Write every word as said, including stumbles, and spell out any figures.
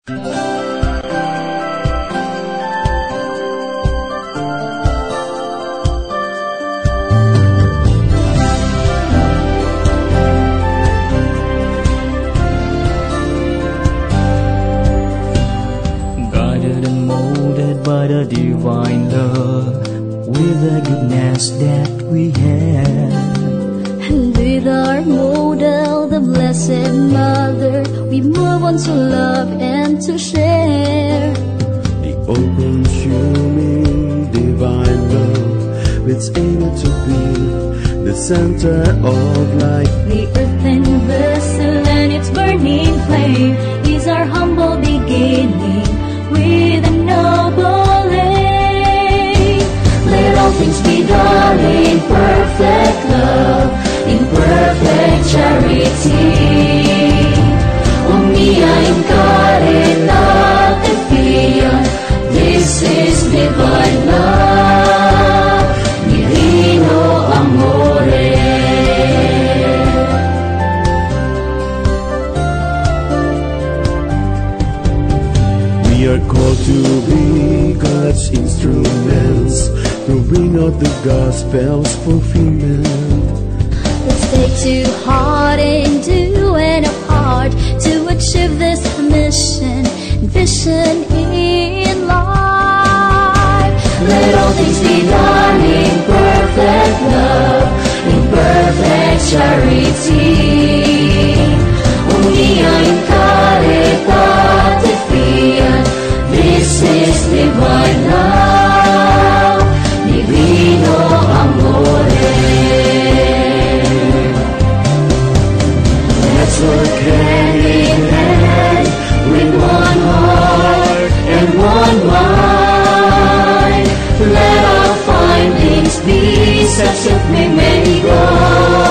Guided and molded by the divine love, with the goodness that we have, and with our model, the Blessed Mother, we move on to love and to share. The all-consuming divine love, it's able to be the center of life. The earthen vessel and its burning flame is our humble beginning with a noble aim. Let all things be done in perfect love, in perfect charity. Omnia incarnate fiat, this is divine love, divino amore. We are called to be God's instruments, to bring out the gospel's fulfillment. Let's take to heart and do and a heart to achieve this mission, vision in life. Let all things be done in perfect love, in perfect charity. Omnia incarnate fiat, this is divine love, divino amore. Let's work hand in hand with one heart and one mind. Let our findings be such that we may go